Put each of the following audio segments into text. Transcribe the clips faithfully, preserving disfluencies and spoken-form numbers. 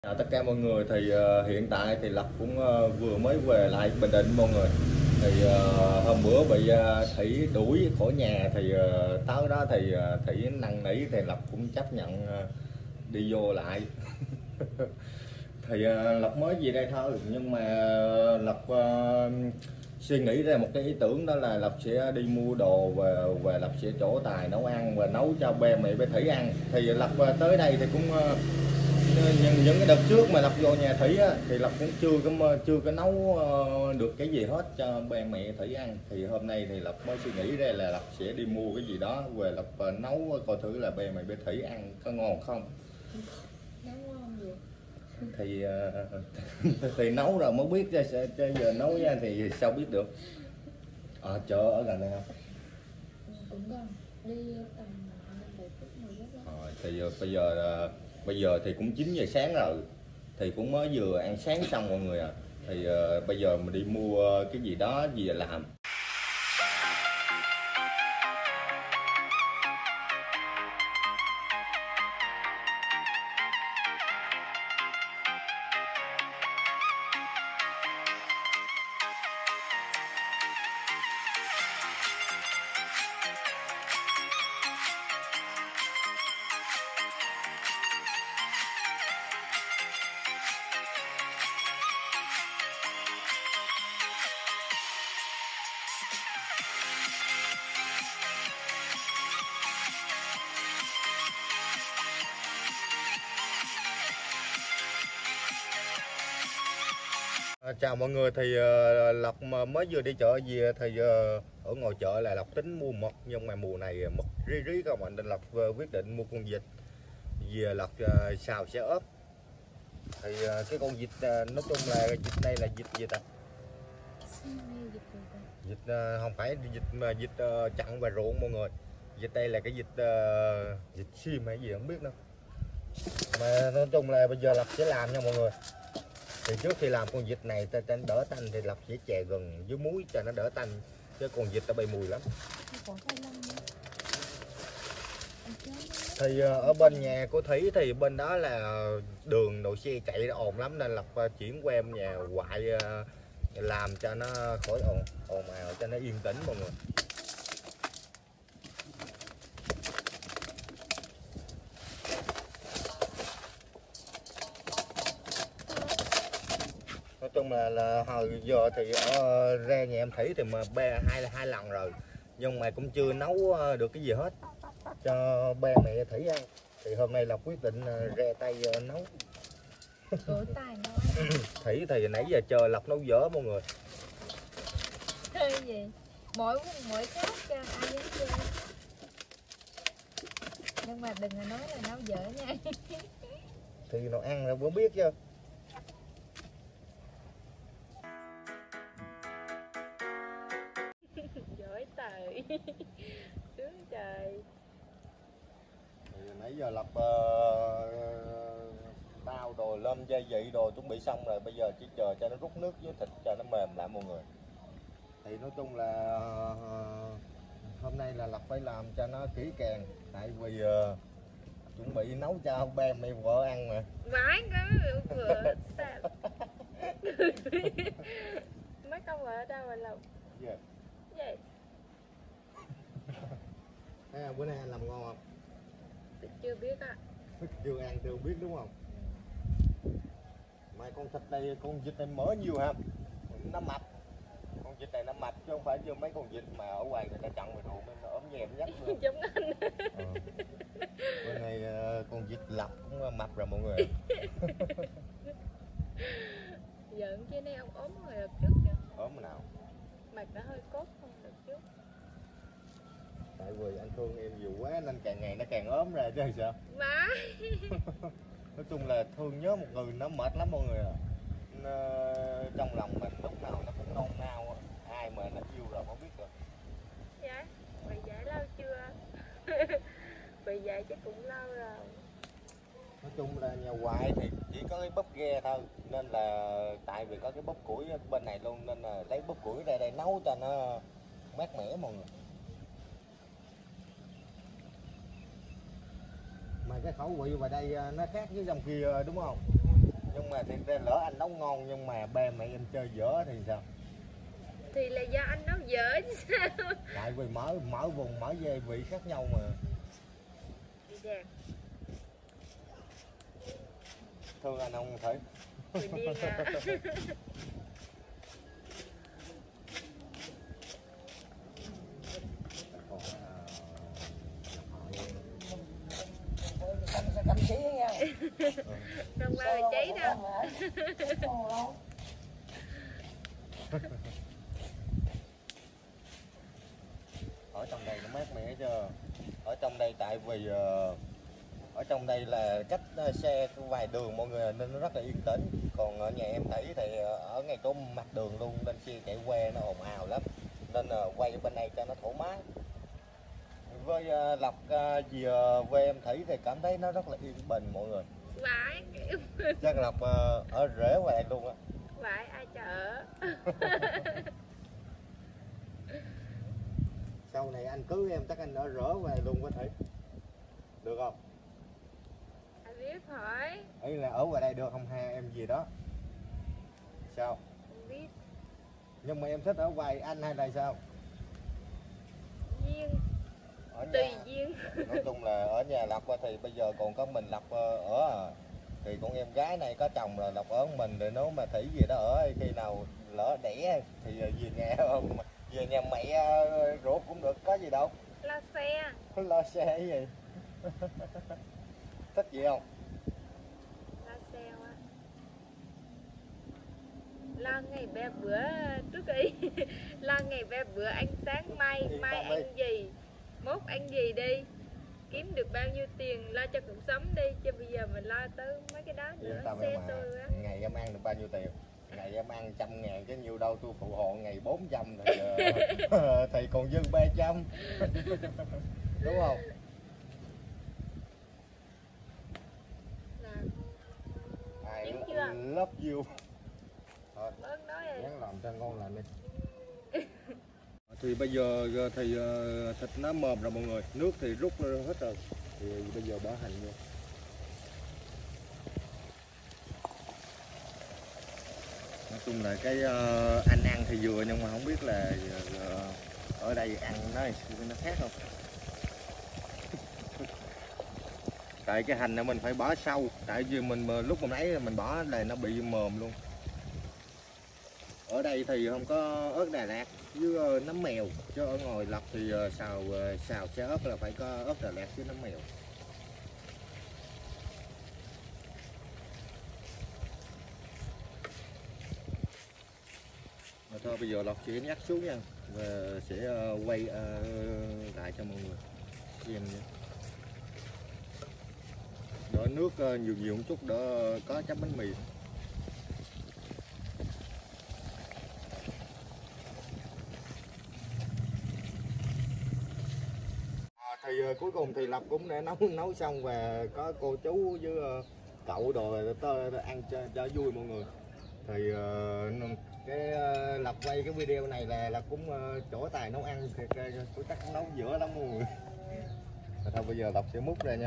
Chào tất cả mọi người. Thì uh, hiện tại thì Lập cũng uh, vừa mới về lại Bình Định mọi người. Thì uh, hôm bữa bị uh, Thủy đuổi khỏi nhà thì uh, tới đó thì uh, Thủy năn nỉ thì Lập cũng chấp nhận uh, đi vô lại. Thì uh, Lập mới về đây thôi, nhưng mà Lập uh, suy nghĩ ra một cái ý tưởng, đó là Lập sẽ đi mua đồ và và Lập sẽ trổ tài nấu ăn và nấu cho ba mẹ bé Thủy ăn. Thì Lập uh, tới đây thì cũng uh, những, những cái đợt trước mà Lập vô nhà Thủy á, thì Lập cũng chưa có chưa có nấu uh, được cái gì hết cho ba mẹ Thủy ăn. Thì hôm nay thì Lập mới suy nghĩ ra là Lập sẽ đi mua cái gì đó về Lập uh, nấu coi thử là ba mẹ bé Thủy ăn có ngon không. Nấu ngon gì? Thì uh, thì nấu rồi mới biết ra, chứ giờ nấu ra thì sao biết được. Ở chợ ở gần đây không? Cũng gần, đi tầm bảy phút mười phút đó. Ờ, thì uh, bây giờ uh, bây giờ thì cũng chín giờ sáng rồi, thì cũng mới vừa ăn sáng xong mọi người à. Thì uh, bây giờ mình đi mua cái gì đó về làm. À, chào mọi người. Thì uh, Lộc mới vừa đi chợ về thì uh, ở ngoài chợ là Lộc tính mua mực, nhưng mà mùa này mực rí rí các bạn, nên Lộc uh, quyết định mua con vịt về Lộc uh, xào sẽ ớt. Thì uh, cái con vịt uh, nói chung là vịt này là vịt gì ta? Vịt uh, không phải vịt mà vịt uh, chặn và ruộng mọi người. Vịt đây là cái vịt uh, vịt sim hay gì không biết nữa. Mà nói chung là bây giờ Lộc sẽ làm nha mọi người. Thì trước khi làm con vịt này cho nó đỡ tanh thì Lộc sẽ chè gừng với muối cho nó đỡ tanh, chứ con vịt nó bị mùi lắm. Thì ở bên nhà của Thủy thì bên đó là đường đội xe chạy nó ồn lắm, nên Lộc chuyển qua em nhà ngoại làm cho nó khỏi ồn ồn ào, cho nó yên tĩnh mọi người. Nói chung là, là hồi giờ thì ở ra nhà em Thủy thì mà ba hai hai lần rồi, nhưng mà cũng chưa nấu được cái gì hết cho ba mẹ Thủy ăn. Thì hôm nay là quyết định ra tay nấu. Tài nấu. Thủy thì nãy giờ chờ Lộc nấu dở mọi người. Chơi gì? Mỗi mỗi khác cho ai dám chơi. Nhưng mà đừng nói là nấu dở nha. Thì nó ăn là vẫn biết chứ. Giỏi tài. Sướng trời. Thì nãy giờ Lập uh, bao đồ lên gia vị đồ chuẩn bị xong rồi, bây giờ chỉ chờ cho nó rút nước với thịt cho nó mềm lại mọi người. Thì nói chung là uh, hôm nay là Lập phải làm cho nó kỹ càng, tại vì uh, chuẩn bị nấu cho ba mẹ vợ ăn mà. Vãi cứ vừa sao. Mấy con vợ ở đâu mà Lộc? Yeah. Gì? Thấy không? Bữa nay anh làm ngon không? Tôi chưa biết á. Chưa ăn chưa biết đúng không? Mà con thịt này, con vịt này mỡ nhiều ha, nó mập. Con vịt này nó mập chứ không phải như mấy con vịt mà ở ngoài người ta chặn ngoài ruộng nên nó ốm nhèm nhách luôn. Giống anh. Ờ. Bữa nay con vịt Lập cũng mập rồi mọi người. Giận chứ nay ông ốm hồi đợt trước chứ. Ốm nào? Mặt đã hơi cốt hơn đợt trước. Tại vì anh thương em nhiều quá nên càng ngày nó càng ốm ra chứ sao? Má. Nói chung là thương nhớ một người nó mệt lắm mọi người à. Nó, trong lòng mình lúc nào nó cũng nôn nao, ai mà nó yêu rồi không biết được. Dạ, bị dạy lâu chưa? Bị dạy chắc cũng lâu rồi. Nói chung là nhà ngoại thì chỉ có cái bắp ghe thôi, nên là tại vì có cái bắp củi bên này luôn nên là lấy bắp củi ra đây nấu cho nó mát mẻ mọi người. Mà cái khẩu vị ngoài đây nó khác với dòng kia đúng không? Nhưng mà thì lỡ anh nấu ngon nhưng mà ba mẹ em chơi dở thì sao? Thì là do anh nấu dở chứ sao? Tại vì mỡ mỡ vùng mỡ dê vị khác nhau mà. Dạ. Thương anh không thấy. Người điên à. Cầm xí nha. Không bao giờ cháy đâu. Ở trong đây nó mát mẻ chưa? Ở trong đây tại vì uh, ở trong đây là cách uh, xe vài đường mọi người nên nó rất là yên tĩnh. Còn ở nhà em thấy thì uh, ở ngay chỗ mặt đường luôn nên xe chạy qua nó ồn ào lắm. Nên uh, quay ở bên đây cho nó thoải mái. Với uh, Lộc uh, gì uh, quê em thấy thì cảm thấy nó rất là yên bình mọi người. Vãi. Chắc Lộc uh, ở rễ ngoài đây luôn á. Vãi ai chở. Sau này anh cưới em chắc anh ở rỡ ngoài luôn có thể. Được không? Anh biết hỏi. Ý là ở ngoài đây được không ha em gì đó? Sao? Không biết. Nhưng mà em thích ở ngoài anh hay là sao? Duyên. Ở Tùy nhà, duyên. nói chung là ở nhà Lộc thì bây giờ còn có mình Lộc ở à. Thì con em gái này có chồng rồi Lộc ở mình rồi nếu mà Thủy gì đó ở khi nào lỡ đẻ thì về nhà về nhà mẹ ruột cũng được có gì đâu. Lo xe. Lo xe cái gì? Thích gì không? Lo xe quá. Lo ngày ba bữa trước đi. Lo ngày ba bữa ăn sáng mai, Yên mai tâm đi. ăn gì, mốt ăn gì đi. Kiếm được bao nhiêu tiền lo cho cuộc sống đi, chứ bây giờ mình lo tới mấy cái đó nữa. Yên tâm Xe em mà. xôi quá. Ngày em ăn được bao nhiêu tiền? Ngày em ăn trăm ngàn chứ nhiều đâu, tôi phụ hộ ngày bốn trăm thì, uh, thì còn dư ba trăm. Đúng không? Là I Chín chưa? love you. Thôi, bớt nói rồi. gắng làm cho ngon lành đi. Thì bây giờ thì uh, thịt nó mềm rồi mọi người, nước thì rút hết rồi. Thì bây giờ bỏ hành vô. Nói chung là cái uh, anh ăn thì vừa nhưng mà không biết là uh, ở đây ăn nó nó khác không. Tại cái hành này mình phải bỏ sâu, tại vì mình lúc mình ấy mình bỏ là nó bị mềm luôn. Ở đây thì không có ớt Đà Lạt với uh, nấm mèo, chứ ở ngoài Lộc thì uh, xào uh, xào xe ớt là phải có ớt Đà Lạt với nấm mèo. Rồi thôi bây giờ Lộc sẽ nhắc xuống nha và sẽ uh, quay uh, lại cho mọi người xem nha. Đỡ nước uh, nhiều nhiều một chút đỡ có chấm bánh mì. Thì uh, cuối cùng thì Lộc cũng đã nấu nấu xong và có cô chú với uh, cậu rồi ăn cho, cho vui mọi người. Thì uh, cái uh, Lộc quay cái video này là là cũng uh, chỗ tài nấu ăn thì tôi chắc nấu dở lắm mọi người. Rồi thôi bây giờ Lộc sẽ múc ra nha.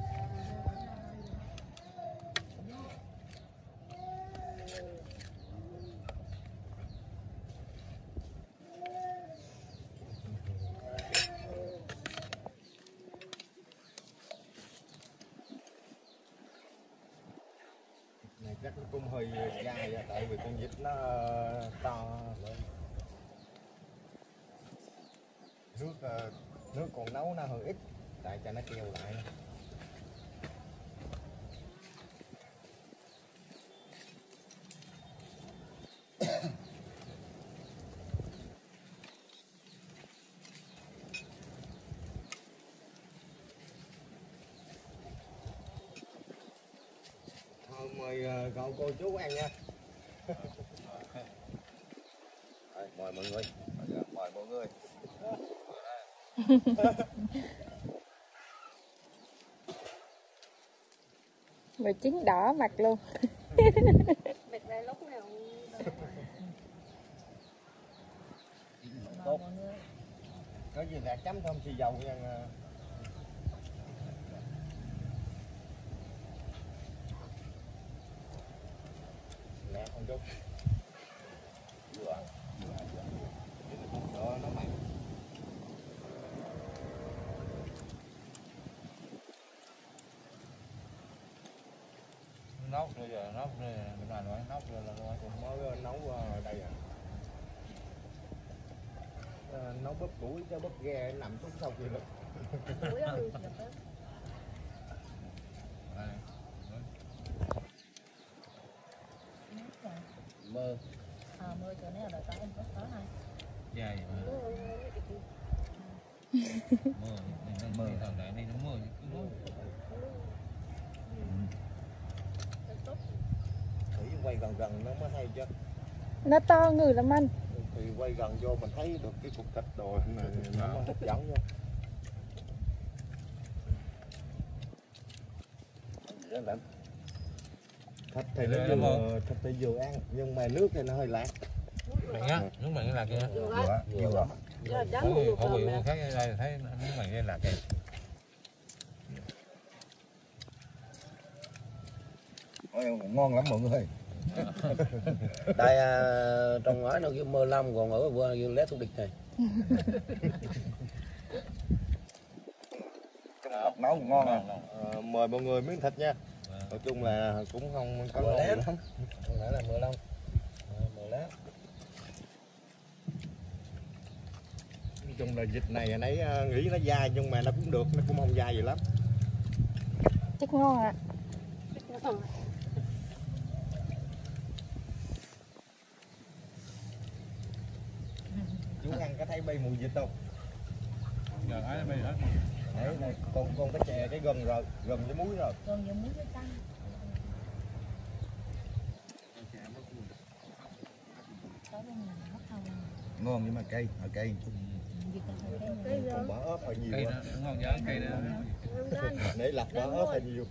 Này chắc nó cũng hơi dai tại vì con vịt nó to lên. Nước nước còn nấu nó hơi ít tại cho nó keo lại. Thôi mời cậu cô chú ăn nha. Rồi, mời mọi người. Mời mọi người. Mày trứng đỏ mặt luôn. Bịt đây lúc nào tốt. Có gì là chấm thơm xì dầu nha. Ăn chút. Vừa. Đó, nó mặn. Nấu bây giờ nấu mình làm rồi nấu rồi là rồi Cũng mới nấu ở đây à. À, nấu bắp củi cho bắp ghe nằm xuống sau kia được. Củi đó được đó. Mơ. À, mưa chỗ này là tại em có có này. dài mưa mưa thằng đại này nó mưa cứ mưa Thử quay gần gần nó mới hay chứ. Nó to người lắm anh. Thì quay gần vô mình thấy được cái cục thịt đồ này nó mới hấp dẫn vô. Thịt thì nó vừa thịt thì vừa ăn nhưng mà nước thì nó hơi lạt. mặn á nước mặn là kia Vừa vừa. Giờ đắng khẩu một khẩu vị lần khác đây thấy nước mặn đây là kia Ngon lắm mọi người. Đây à, trong ngoái nó kêu mơ lâm còn ở vừa kêu lét thuốc địch này. Nấu cũng ngon à. À, mời mọi người miếng thịt nha. Nói chung là cũng không có ngon lắm. Không phải là mơ lâm. Mơ lét. Nói chung là dịch này nãy nghĩ nó dai nhưng mà nó cũng được, nó cũng không dai gì lắm. Chắc ngon ạ. À. Chú ăn có thấy bay mùi dịch không? giờ ấy bây hết Đấy, này, con con cái chè cái gừng rồi, gừng với muối rồi. còn giờ muốn cái canh. Ngon nhưng mà cay, ở cay. Còn bỏ ớt hơi nhiều. cây đó ngon giá cây đó Để lọc bỏ ớt hơi nhiều.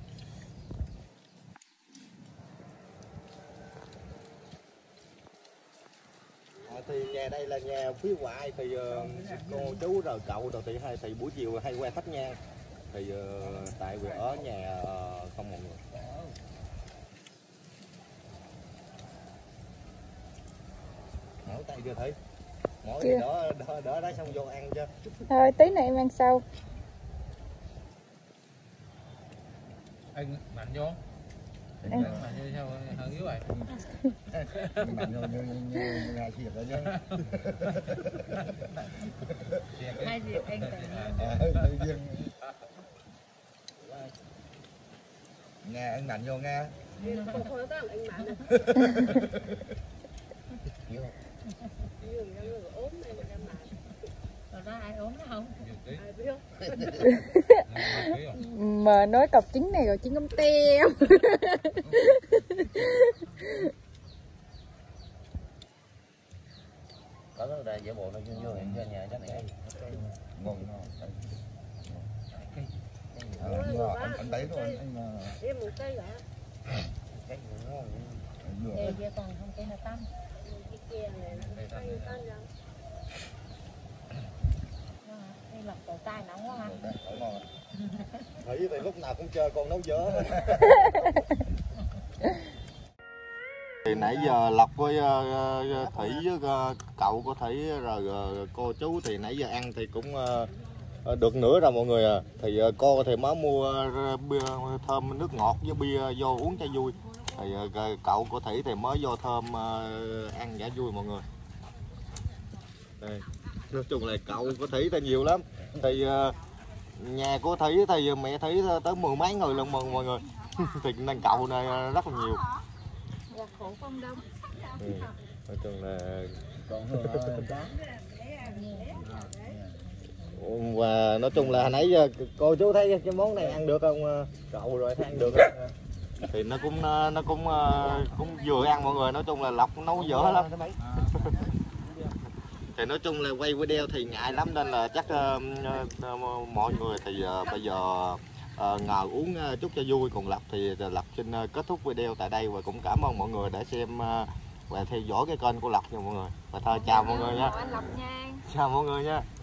À, thì nhà đây là nhà phía ngoại thì uh, cô chú rồi cậu rồi thì hay thì buổi chiều hay qua thắp nhang thì uh, tại vì ở nhà uh, không mọi người. Mở tay chưa thấy mỗi gì đó đỡ đỡ đá xong vô ăn chưa. Thôi tí nữa em ăn sau. anh mạnh vô Ừ. mạnh vô sao hơn yếu vậy Mạnh vô như như ngày thiệt rồi chứ. Hai việc anh phải À, tự nhiên. Nghe ăn mạnh vô nghe. không có các anh bạn này. Hiểu không? Dường như người ốm này mà em bạn. Rồi ra ai ốm đó không? Ai biết. Mà nói cọc trứng này rồi trứng ống teo. Có cái đây giả bộ nó vô vô hiện cho nhà chắc này. Ngon ngon. Anh anh thấy rồi anh Em một cây hả? Cái ngon. Đây kia còn không cây nào tăm. Cái kia này cây tăm ra. Đây lọc tổ tai nóng quá ha. ngon. Thủy thì lúc nào cũng chơi con nấu dở. Thì nãy giờ Lộc với uh, Thủy với uh, cậu của Thủy rồi uh, cô chú thì nãy giờ ăn thì cũng uh, được nửa rồi mọi người à. Thì uh, cô thì mới mua uh, bia thơm nước ngọt với bia vô uống cho vui. Thì uh, cậu của Thủy thì mới vô thơm uh, ăn giả vui mọi người. Đây. Nói chung là cậu của Thủy thì nhiều lắm. Thì uh, nhà của Thủy thì mẹ Thủy tới mười mấy người lần mừng mọi người. Thì nên cậu này rất là nhiều. Là khổ không đông. Ừ. Nói chung là Còn hơn và nói chung là nãy giờ cô chú thấy cái món này ăn được không? Cậu rồi thấy ăn được không? Thì nó cũng nó cũng cũng vừa ăn mọi người. Nói chung là Lộc nấu dở lắm. Thì nói chung là quay video thì ngại lắm nên là chắc uh, uh, mọi người thì uh, bây giờ uh, ngồi uống uh, chút cho vui. Còn Lộc thì Lộc xin uh, kết thúc video tại đây và cũng cảm ơn mọi người đã xem uh, và theo dõi cái kênh của Lộc nha mọi người. Và thôi chào mọi người nha. Chào mọi người nha.